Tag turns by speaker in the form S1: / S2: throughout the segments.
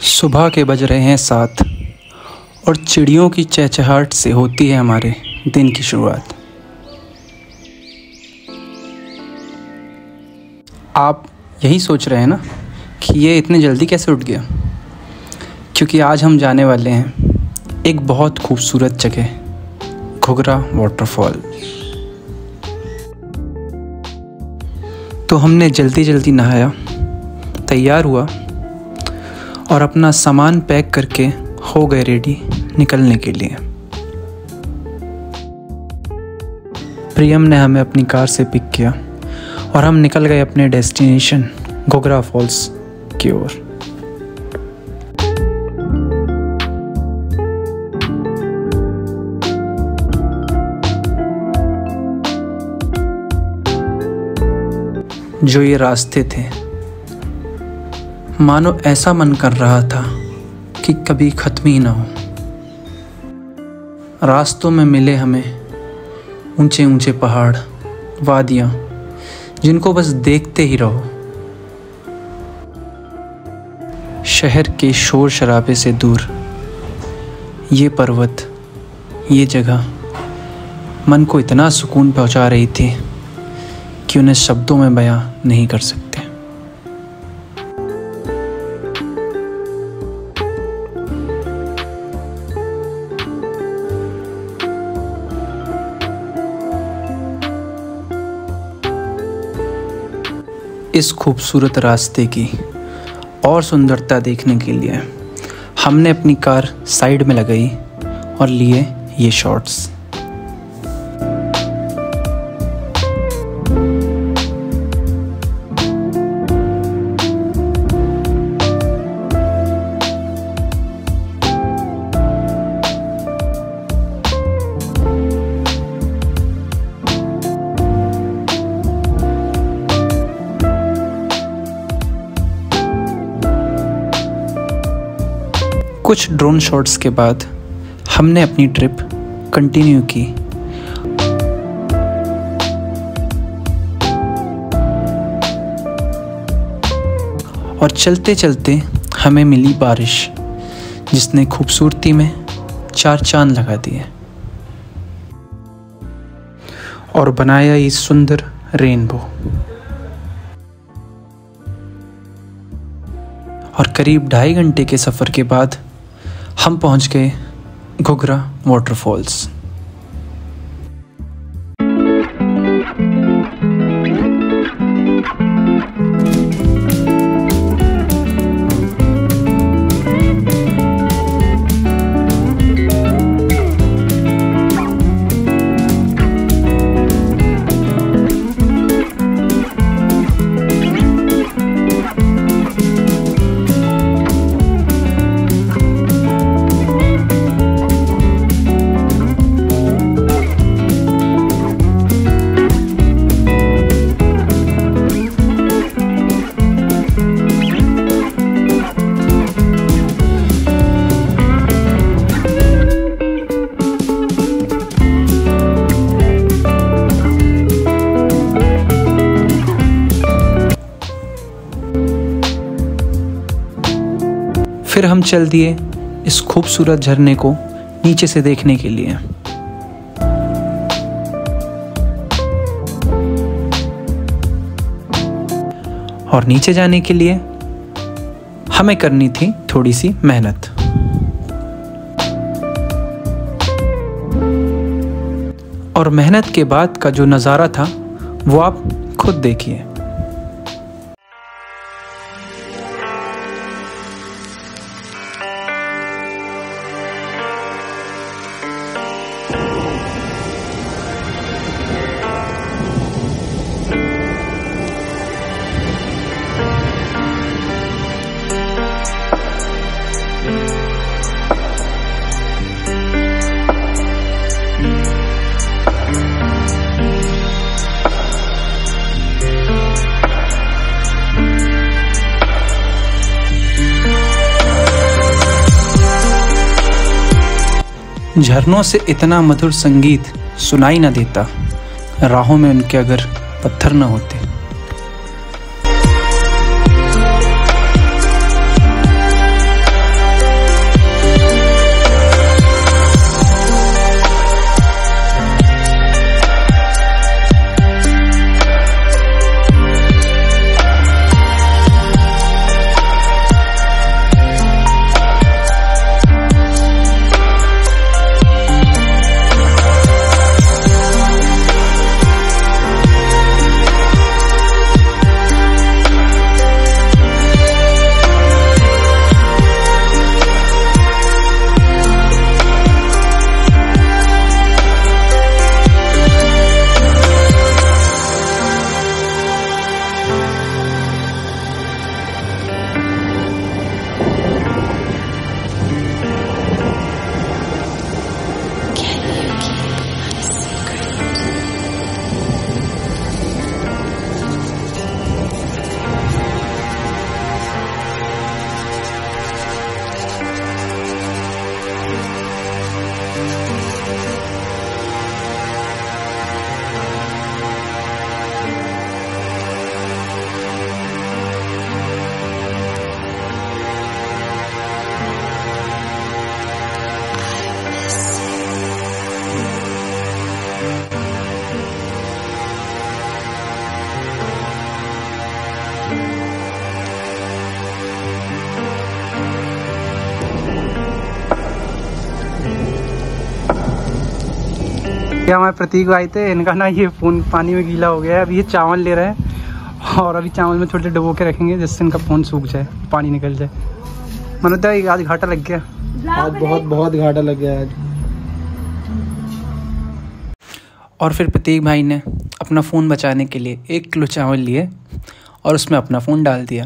S1: सुबह के बज रहे हैं 7 और चिड़ियों की चहचहाहट से होती है हमारे दिन की शुरुआत। आप यही सोच रहे हैं ना कि ये इतने जल्दी कैसे उठ गया, क्योंकि आज हम जाने वाले हैं एक बहुत खूबसूरत जगह, घुघरा वाटरफॉल। तो हमने जल्दी जल्दी नहाया, तैयार हुआ और अपना सामान पैक करके हो गए रेडी निकलने के लिए। प्रियम ने हमें अपनी कार से पिक किया और हम निकल गए अपने डेस्टिनेशन घुघरा फॉल्स की ओर। जो ये रास्ते थे, मानो ऐसा मन कर रहा था कि कभी खत्म ही ना हो। रास्तों में मिले हमें ऊंचे ऊंचे पहाड़, वादियां, जिनको बस देखते ही रहो। शहर के शोर शराबे से दूर ये पर्वत, ये जगह मन को इतना सुकून पहुंचा रही थी कि उन्हें शब्दों में बयां नहीं कर सकते। इस खूबसूरत रास्ते की और सुंदरता देखने के लिए हमने अपनी कार साइड में लगाई और लिए ये शॉट्स। कुछ ड्रोन शॉट्स के बाद हमने अपनी ट्रिप कंटिन्यू की और चलते चलते हमें मिली बारिश, जिसने खूबसूरती में 4 चांद लगा दिए और बनाया ये सुंदर रेनबो। और करीब 2.5 घंटे के सफ़र के बाद हम पहुंच गए घुघरा वाटरफॉल्स। फिर हम चल दिए इस खूबसूरत झरने को नीचे से देखने के लिए। और नीचे जाने के लिए हमें करनी थी थोड़ी सी मेहनत। और मेहनत के बाद का जो नज़ारा था वो आप खुद देखिए। झरनों से इतना मधुर संगीत सुनाई न देता राहों में उनके अगर पत्थर न होते। ये हमारे प्रतीक भाई थे, इनका ना ये फ़ोन पानी में गीला हो गया है। अभी ये चावल ले रहे हैं और अभी चावल में थोड़े डुबो के रखेंगे जिससे इनका फ़ोन सूख जाए, पानी निकल जाए। मनोज भाई आज घाटा लग गया,
S2: आज बहुत घाटा लग गया आज।
S1: और फिर प्रतीक भाई ने अपना फ़ोन बचाने के लिए 1 किलो चावल लिए और उसमें अपना फ़ोन डाल दिया।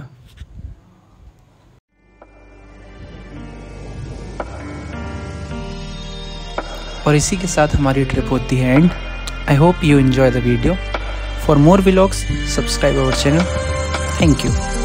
S1: और इसी के साथ हमारी ट्रिप होती है and. I hope you enjoy the video. For more vlogs, subscribe our channel. Thank you.